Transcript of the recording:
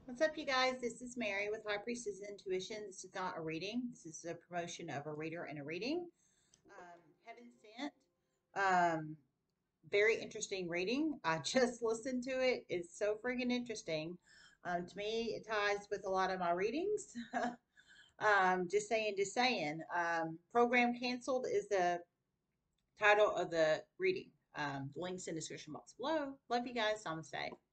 What's up, you guys? This is Mary with High Priestess Intuition. This is not a reading. This is a promotion of a reader and a reading. Heaven Sent. Um, Very interesting reading. I just listened to it. It's so freaking interesting. To me, it ties with a lot of my readings. Just saying, just saying. Program canceled is the title of the reading. Links in the description box below. Love you guys. Namaste.